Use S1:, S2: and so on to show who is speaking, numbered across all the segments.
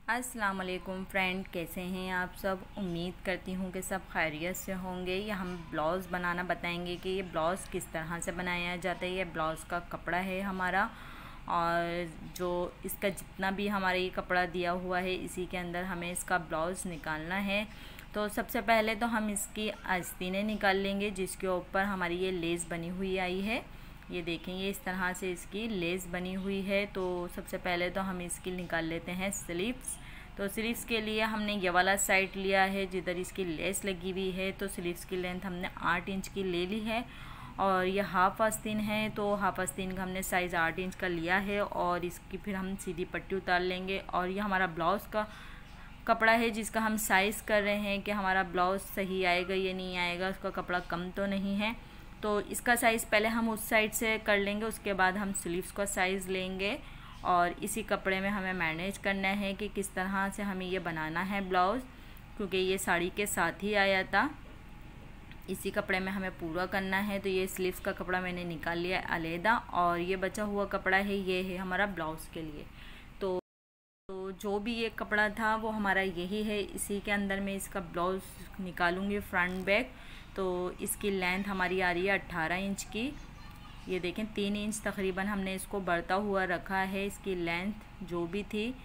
S1: अस्सलाम वालेकुम फ्रेंड, कैसे हैं आप सब। उम्मीद करती हूँ कि सब खैरियत से होंगे। ये हम ब्लाउज़ बनाना बताएंगे कि ये ब्लाउज़ किस तरह से बनाया जाता है। ये ब्लाउज़ का कपड़ा है हमारा, और जो इसका जितना भी हमारा ये कपड़ा दिया हुआ है इसी के अंदर हमें इसका ब्लाउज़ निकालना है। तो सबसे पहले तो हम इसकी आस्तीनें निकाल लेंगे, जिसके ऊपर हमारी ये लेस बनी हुई आई है। ये देखेंगे इस तरह से इसकी लेस बनी हुई है। तो सबसे पहले तो हम इसकी निकाल लेते हैं स्लीव्स। तो स्लीव्स के लिए हमने ये वाला साइड लिया है जिधर इसकी लेस लगी हुई है। तो स्लीव्स की लेंथ हमने 8 इंच की ले ली है, और ये हाफ आस्तीन है। तो हाफ आस्तीन का हमने साइज़ 8 इंच का लिया है, और इसकी फिर हम सीधी पट्टी उतार लेंगे। और ये हमारा ब्लाउज़ का कपड़ा है जिसका हम साइज़ कर रहे हैं कि हमारा ब्लाउज़ सही आएगा या नहीं आएगा, उसका कपड़ा कम तो नहीं है। तो इसका साइज़ पहले हम उस साइड से कर लेंगे, उसके बाद हम स्लीव्स का साइज़ लेंगे। और इसी कपड़े में हमें मैनेज करना है कि किस तरह से हमें ये बनाना है ब्लाउज़, क्योंकि ये साड़ी के साथ ही आया था। इसी कपड़े में हमें पूरा करना है। तो ये स्लीव्स का कपड़ा मैंने निकाल लिया अलहदा, और ये बचा हुआ कपड़ा है ये है हमारा ब्लाउज़ के लिए। तो जो भी ये कपड़ा था वो हमारा यही है। इसी के अंदर मैं इसका ब्लाउज़ निकालूंगी फ्रंट बैक। तो इसकी लेंथ हमारी आ रही है 18 इंच की। ये देखें 3 इंच तकरीबन हमने इसको बढ़ता हुआ रखा है, इसकी लेंथ जो भी थी।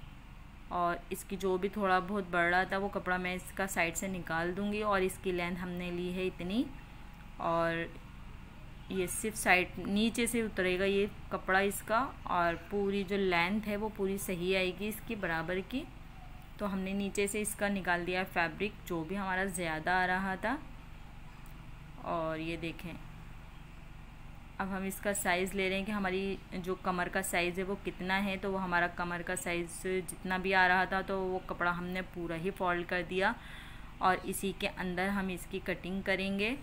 S1: और इसकी जो भी थोड़ा बहुत बढ़ रहा था वो कपड़ा मैं इसका साइड से निकाल दूंगी। और इसकी लेंथ हमने ली है इतनी, और ये सिर्फ साइड नीचे से उतरेगा ये कपड़ा इसका, और पूरी जो लेंथ है वो पूरी सही आएगी इसकी बराबर की। तो हमने नीचे से इसका निकाल दिया फैब्रिक जो भी हमारा ज़्यादा आ रहा था। और ये देखें अब हम इसका साइज़ ले रहे हैं कि हमारी जो कमर का साइज़ है वो कितना है। तो वो हमारा कमर का साइज़ जितना भी आ रहा था तो वो कपड़ा हमने पूरा ही फोल्ड कर दिया, और इसी के अंदर हम इसकी कटिंग करेंगे।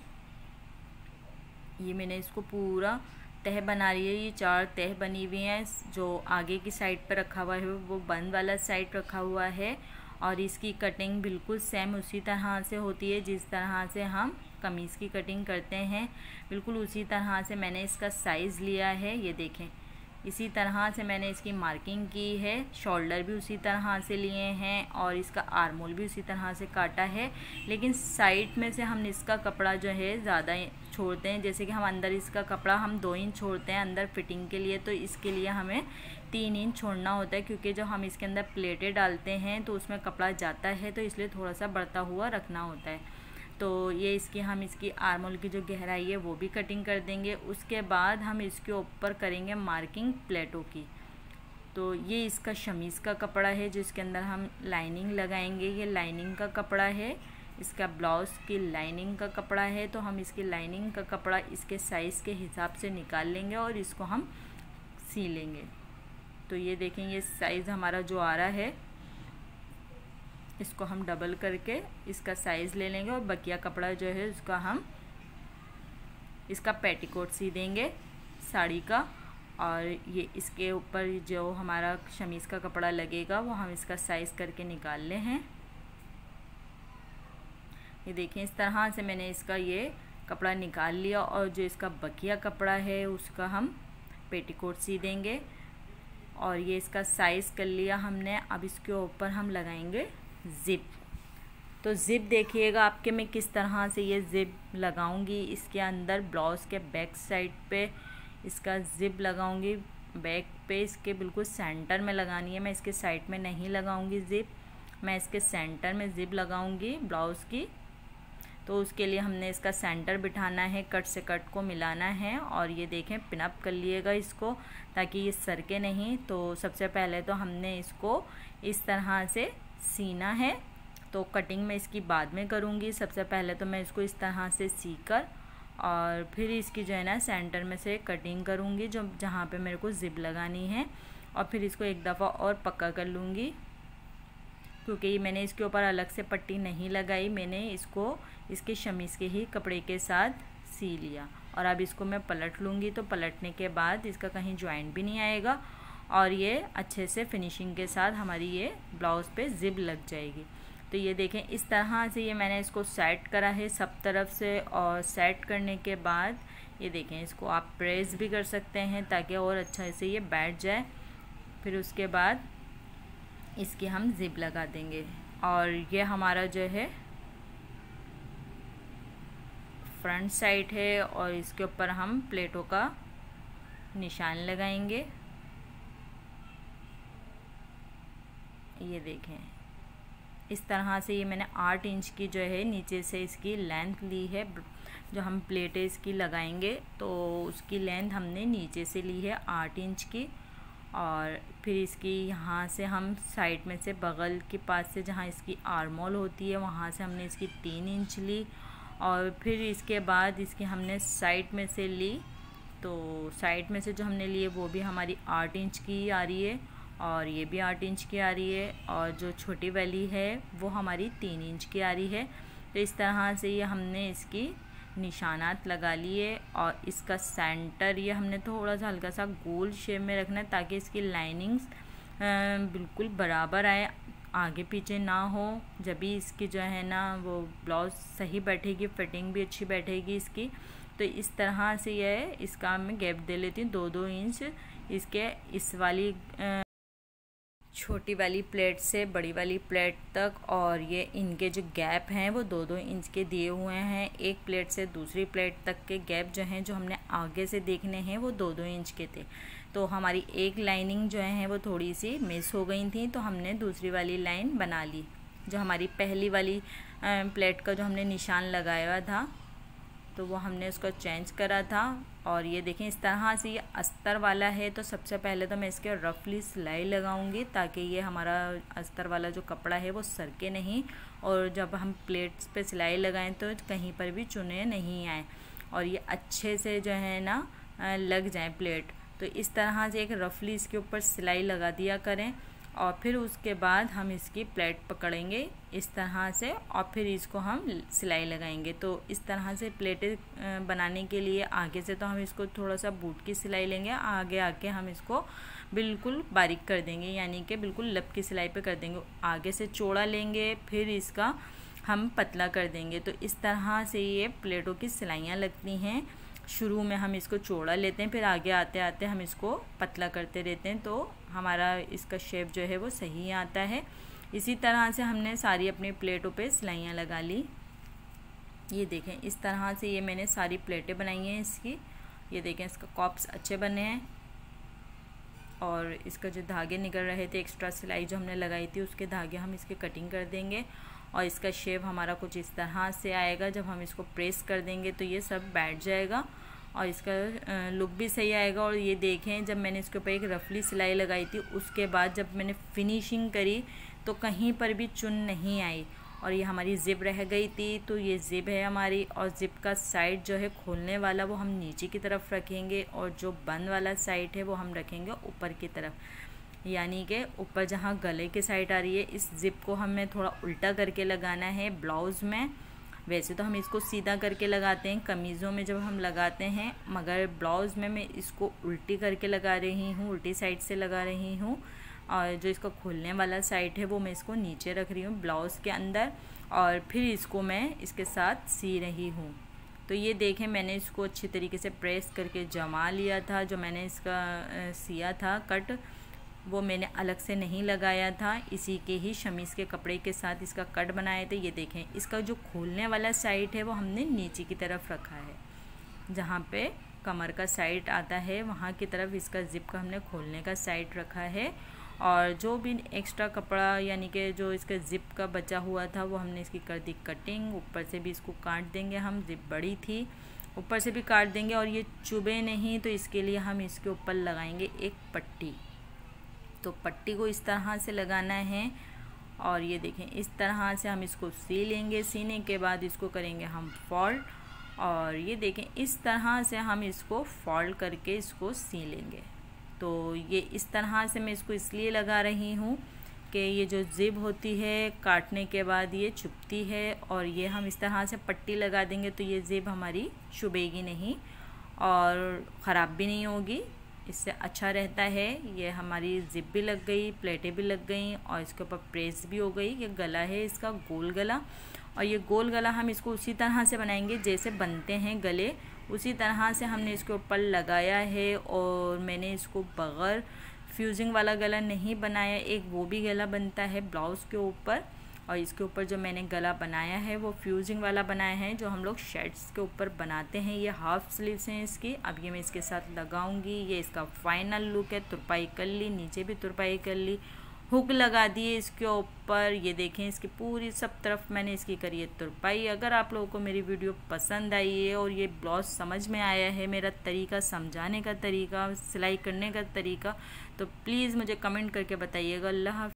S1: ये मैंने इसको पूरा तह बना रही है, ये 4 तह बनी हुई हैं। जो आगे की साइड पर रखा हुआ है वो बंद वाला साइड रखा हुआ है, और इसकी कटिंग बिल्कुल सेम उसी तरह से होती है जिस तरह से हम कमीज़ की कटिंग करते हैं। बिल्कुल उसी तरह से मैंने इसका साइज़ लिया है। ये देखें इसी तरह से मैंने इसकी मार्किंग की है। शोल्डर भी उसी तरह से लिए हैं, और इसका आर्म होल भी उसी तरह से काटा है। लेकिन साइड में से हम इसका कपड़ा जो है ज़्यादा छोड़ते हैं। जैसे कि हम अंदर इसका कपड़ा हम 2 इंच छोड़ते हैं अंदर फिटिंग के लिए, तो इसके लिए हमें 3 इंच छोड़ना होता है, क्योंकि जब हम इसके अंदर प्लेटें डालते हैं तो उसमें कपड़ा जाता है, तो इसलिए थोड़ा सा बढ़ता हुआ रखना होता है। तो ये हम इसकी आर्म होल की जो गहराई है वो भी कटिंग कर देंगे। उसके बाद हम इसके ऊपर करेंगे मार्किंग प्लेटों की। तो ये इसका शमीज़ का कपड़ा है जिसके अंदर हम लाइनिंग लगाएंगे। ये लाइनिंग का कपड़ा है, इसका ब्लाउज़ की लाइनिंग का कपड़ा है। तो हम इसकी लाइनिंग का कपड़ा इसके साइज़ के हिसाब से निकाल लेंगे और इसको हम सी लेंगे। तो ये देखेंगे साइज़ हमारा जो आ रहा है इसको हम डबल करके इसका साइज़ ले लेंगे, और बकिया कपड़ा जो है उसका हम इसका पेटीकोट सी देंगे साड़ी का। और ये इसके ऊपर जो हमारा शमीज़ का कपड़ा लगेगा वो हम इसका साइज़ करके निकाल ले हैं। ये देखें इस तरह से मैंने इसका ये कपड़ा निकाल लिया, और जो इसका बकिया कपड़ा है उसका हम पेटीकोट सी देंगे। और ये इसका साइज़ कर लिया हमने। अब इसके ऊपर हम लगाएंगे ज़िप। तो ज़िप देखिएगा आपके मैं किस तरह से ये ज़िप लगाऊंगी। इसके अंदर ब्लाउज़ के बैक साइड पे इसका ज़िप लगाऊंगी, बैक पे इसके बिल्कुल सेंटर में लगानी है। मैं इसके साइड में नहीं लगाऊंगी ज़िप, मैं इसके सेंटर में ज़िप लगाऊंगी ब्लाउज़ की। तो उसके लिए हमने इसका सेंटर बिठाना है, कट से कट को मिलाना है। और ये देखें पिनअप कर लिएगा इसको ताकि ये सरके नहीं। तो सबसे पहले तो हमने इसको इस तरह से सीना है। तो कटिंग मैं इसकी बाद में करूँगी। सबसे पहले तो मैं इसको इस तरह से सीकर और फिर इसकी जो है ना सेंटर में से कटिंग करूँगी जो जहाँ पे मेरे को ज़िप लगानी है। और फिर इसको एक दफ़ा और पक्का कर लूँगी, क्योंकि मैंने इसके ऊपर अलग से पट्टी नहीं लगाई, मैंने इसको इसके शमीज़ के ही कपड़े के साथ सी लिया। और अब इसको मैं पलट लूँगी। तो पलटने के बाद इसका कहीं जॉइंट भी नहीं आएगा, और ये अच्छे से फिनिशिंग के साथ हमारी ये ब्लाउज़ पे ज़िप लग जाएगी। तो ये देखें इस तरह से ये मैंने इसको सेट करा है सब तरफ से। और सेट करने के बाद ये देखें इसको आप प्रेस भी कर सकते हैं ताकि और अच्छा से ये बैठ जाए। फिर उसके बाद इसकी हम जिप लगा देंगे। और ये हमारा जो है फ्रंट साइड है और इसके ऊपर हम प्लेटों का निशान लगाएंगे। ये देखें, इस तरह से ये मैंने 8 इंच की जो है नीचे से इसकी लेंथ ली है। जो हम प्लेटें इसकी लगाएंगे तो उसकी लेंथ हमने नीचे से ली है 8 इंच की। और फिर इसकी यहाँ से हम साइड में से बगल के पास से जहाँ इसकी आर्मोल होती है वहाँ से हमने इसकी 3 इंच ली। और फिर इसके बाद इसकी हमने साइड में से ली, तो साइड में से जो हमने लिए वो भी हमारी 8 इंच की आ रही है और ये भी 8 इंच की आ रही है। और जो छोटी वाली है वो हमारी 3 इंच की आ रही है। तो इस तरह से ये हमने इसकी निशानात लगा लिए। और इसका सेंटर ये हमने थोड़ा सा हल्का सा गोल शेप में रखना है ताकि इसकी लाइनिंग्स बिल्कुल बराबर आए, आगे पीछे ना हो। जब भी इसकी जो है ना वो ब्लाउज सही बैठेगी, फिटिंग भी अच्छी बैठेगी इसकी। तो इस तरह से ये इसका मैं गैप दे लेती हूँ 2-2 इंच इसके इस वाली छोटी वाली प्लेट से बड़ी वाली प्लेट तक। और ये इनके जो गैप हैं वो 2-2 इंच के दिए हुए हैं। एक प्लेट से दूसरी प्लेट तक के गैप जो हैं जो हमने आगे से देखने हैं वो 2-2 इंच के थे। तो हमारी एक लाइनिंग जो है वो थोड़ी सी मिस हो गई थी, तो हमने दूसरी वाली लाइन बना ली। जो हमारी पहली वाली प्लेट का जो हमने निशान लगाया हुआ था तो वो हमने उसको चेंज करा था। और ये देखें इस तरह से ये अस्तर वाला है। तो सबसे पहले तो मैं इसके रफली सिलाई लगाऊंगी ताकि ये हमारा अस्तर वाला जो कपड़ा है वो सरके नहीं और जब हम प्लेट्स पे सिलाई लगाएं तो कहीं पर भी चुने नहीं आए और ये अच्छे से जो है ना लग जाए प्लेट। तो इस तरह से एक रफली इसके ऊपर सिलाई लगा दिया करें और फिर उसके बाद हम इसकी प्लेट पकड़ेंगे इस तरह से और फिर इसको हम सिलाई लगाएंगे। तो इस तरह से प्लेटें बनाने के लिए आगे से तो हम इसको थोड़ा सा बूट की सिलाई लेंगे, आगे आके हम इसको बिल्कुल बारीक कर देंगे, यानी कि बिल्कुल लब की सिलाई पे कर देंगे। आगे से चौड़ा लेंगे फिर इसका हम पतला कर देंगे। तो इस तरह से ये प्लेटों की सिलाइयाँ लगती हैं। शुरू में हम इसको चौड़ा लेते हैं, फिर आगे आते आते हम इसको पतला करते रहते हैं, तो हमारा इसका शेप जो है वो सही आता है। इसी तरह से हमने सारी अपनी प्लेटों पे सिलाइयाँ लगा ली। ये देखें इस तरह से ये मैंने सारी प्लेटें बनाई हैं इसकी। ये देखें इसका कॉप्स अच्छे बने हैं और इसका जो धागे निकल रहे थे एक्स्ट्रा सिलाई जो हमने लगाई थी उसके धागे हम इसके कटिंग कर देंगे और इसका शेप हमारा कुछ इस तरह से आएगा। जब हम इसको प्रेस कर देंगे तो ये सब बैठ जाएगा और इसका लुक भी सही आएगा। और ये देखें जब मैंने इसके ऊपर एक रफली सिलाई लगाई थी उसके बाद जब मैंने फिनिशिंग करी तो कहीं पर भी चुन नहीं आई और ये हमारी ज़िप रह गई थी। तो ये ज़िप है हमारी और ज़िप का साइड जो है खोलने वाला वो हम नीचे की तरफ रखेंगे और जो बंद वाला साइड है वो हम रखेंगे ऊपर की तरफ, यानी कि ऊपर जहाँ गले की साइड आ रही है। इस ज़िप को हमें थोड़ा उल्टा करके लगाना है ब्लाउज़ में। वैसे तो हम इसको सीधा करके लगाते हैं कमीज़ों में जब हम लगाते हैं, मगर ब्लाउज़ में मैं इसको उल्टी करके लगा रही हूँ, उल्टी साइड से लगा रही हूँ। और जो इसका खोलने वाला साइड है वो मैं इसको नीचे रख रही हूँ ब्लाउज़ के अंदर और फिर इसको मैं इसके साथ सी रही हूँ। तो ये देखें मैंने इसको अच्छी तरीके से प्रेस करके जमा लिया था। जो मैंने इसका सिया था कट वो मैंने अलग से नहीं लगाया था, इसी के ही शमीज़ के कपड़े के साथ इसका कट बनाए थे। ये देखें इसका जो खोलने वाला साइड है वो हमने नीचे की तरफ रखा है, जहाँ पे कमर का साइड आता है वहाँ की तरफ इसका ज़िप का हमने खोलने का साइड रखा है। और जो भी एक्स्ट्रा कपड़ा यानी कि जो इसका ज़िप का बचा हुआ था वो हमने इसकी कर दी कटिंग। ऊपर से भी इसको काट देंगे हम, ज़िप बड़ी थी ऊपर से भी काट देंगे और ये चुभे नहीं, तो इसके लिए हम इसके ऊपर लगाएंगे एक पट्टी। तो पट्टी को इस तरह से लगाना है और ये देखें इस तरह से हम इसको सी लेंगे। सीने के बाद इसको करेंगे हम फोल्ड और ये देखें इस तरह से हम इसको फोल्ड करके इसको सी लेंगे। तो ये इस तरह से मैं इसको इसलिए लगा रही हूँ कि ये जो ज़िप होती है काटने के बाद ये चुभती है और ये हम इस तरह से पट्टी लगा देंगे तो ये ज़िप हमारी चुभेगी नहीं और ख़राब भी नहीं होगी, इससे अच्छा रहता है। ये हमारी ज़िप भी लग गई, प्लेटें भी लग गई और इसके ऊपर प्रेस भी हो गई। ये गला है इसका गोल गला और ये गोल गला हम इसको उसी तरह से बनाएंगे जैसे बनते हैं गले, उसी तरह से हमने इसके ऊपर लगाया है। और मैंने इसको बग़ैर फ्यूजिंग वाला गला नहीं बनाया, एक वो भी गला बनता है ब्लाउज़ के ऊपर। और इसके ऊपर जो मैंने गला बनाया है वो फ्यूजिंग वाला बनाया है, जो हम लोग शर्ट्स के ऊपर बनाते हैं। ये हाफ स्लीव्स हैं इसकी। अब ये मैं इसके साथ लगाऊंगी। ये इसका फाइनल लुक है। तुरपाई कर ली, नीचे भी तुरपाई कर ली, हुक लगा दिए इसके ऊपर। ये देखें इसकी पूरी सब तरफ मैंने इसकी करी है तुरपाई। अगर आप लोगों को मेरी वीडियो पसंद आई है और ये ब्लाउज समझ में आया है, मेरा तरीका समझाने का तरीका, सिलाई करने का तरीका, तो प्लीज़ मुझे कमेंट करके बताइएगा। अल्लाह हाफ़िज़।